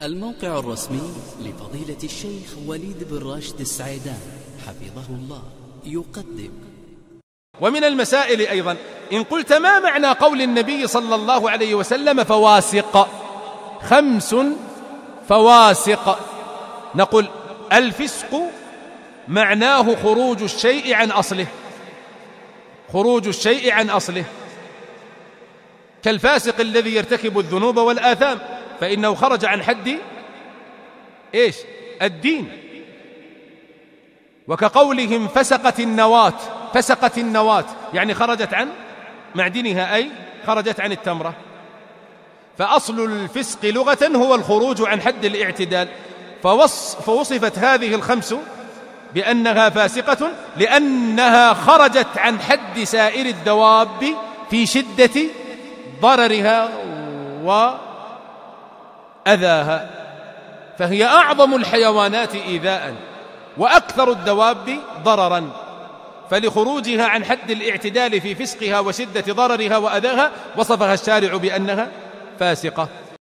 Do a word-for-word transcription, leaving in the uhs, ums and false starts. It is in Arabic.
الموقع الرسمي لفضيلة الشيخ وليد بن راشد السعيدان حفظه الله يقدم. ومن المسائل أيضا إن قلت ما معنى قول النبي صلى الله عليه وسلم فواسق، خمس فواسق، نقول الفسق معناه خروج الشيء عن أصله، خروج الشيء عن أصله، كالفاسق الذي يرتكب الذنوب والآثام فإنه خرج عن حد إيش؟ الدين. وكقولهم فسقت النواة، فسقت النواة يعني خرجت عن معدنها، أي خرجت عن التمرة. فأصل الفسق لغة هو الخروج عن حد الاعتدال، فوصفت هذه الخمس بأنها فاسقة لأنها خرجت عن حد سائر الدواب في شدة ضررها وأذاها، فهي أعظم الحيوانات إيذاء وأكثر الدواب ضررا، فلخروجها عن حد الاعتدال في فسقها وشدة ضررها وأذاها وصفها الشارع بأنها فاسقة.